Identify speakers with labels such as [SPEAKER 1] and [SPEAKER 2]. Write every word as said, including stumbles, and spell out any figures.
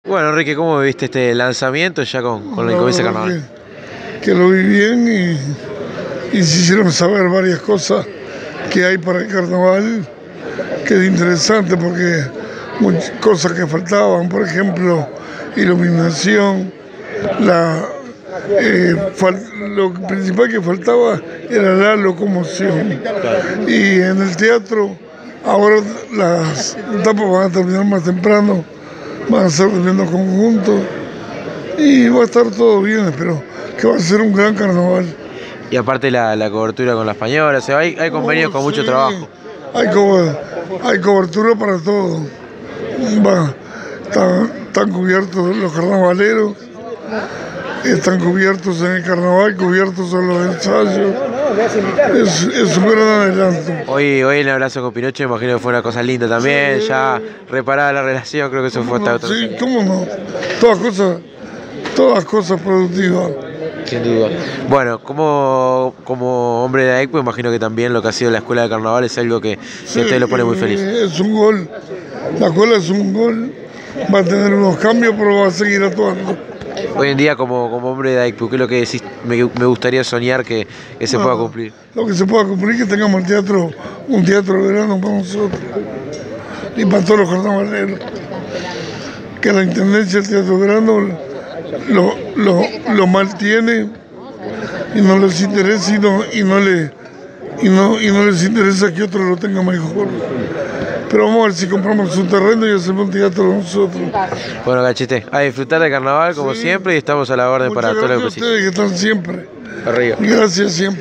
[SPEAKER 1] Bueno, Enrique, ¿cómo viste este lanzamiento ya con, con el comienzo del carnaval?
[SPEAKER 2] Que, que lo vi bien y, y se hicieron saber varias cosas que hay para el carnaval, que es interesante porque muchas cosas que faltaban, por ejemplo, iluminación, la, eh, fal, lo principal que faltaba era la locomoción. Y en el teatro, ahora las etapas van a terminar más temprano, van a estar durmiendo conjuntos y va a estar todo bien, espero que va a ser un gran carnaval.
[SPEAKER 1] Y aparte la, la cobertura con la española, o sea, hay, hay convenios oh, con sí. mucho trabajo.
[SPEAKER 2] Hay, co hay cobertura para todo. Va, están, están cubiertos los carnavaleros, están cubiertos en el carnaval, cubiertos en los ensayos. Es, es un gran adelanto.
[SPEAKER 1] Hoy, hoy el abrazo con Pinocho, imagino que fue una cosa linda también, sí. Ya reparada la relación, creo que eso fue hasta
[SPEAKER 2] no,
[SPEAKER 1] otro.
[SPEAKER 2] Sí, cómo no, todas cosas, todas cosas productivas.
[SPEAKER 1] Sin duda. Bueno, como, como hombre de AECPO, imagino que también lo que ha sido la escuela de carnaval es algo que,
[SPEAKER 2] sí,
[SPEAKER 1] que a usted lo pone muy feliz.
[SPEAKER 2] Es un gol, la escuela es un gol, va a tener unos cambios, pero va a seguir actuando.
[SPEAKER 1] Hoy en día, como, como hombre de AECPO, ¿qué es lo que decís? Me, me gustaría soñar que, que se no, pueda cumplir.
[SPEAKER 2] Lo que se pueda cumplir es que tengamos el teatro, un teatro de verano para nosotros y para todos los carnavaleros. Que la intendencia del teatro de verano lo, lo, lo mantiene y no les interesa y no, y no, le, y no, y no les interesa que otro lo tenga mejor. Pero vamos a ver si compramos un terreno y hacemos un teatro nosotros.
[SPEAKER 1] Bueno, Cachete, a disfrutar del carnaval como sí. siempre y estamos a la orden. Muchas para todo lo que
[SPEAKER 2] ustedes que están siempre.
[SPEAKER 1] Arriba.
[SPEAKER 2] Gracias siempre.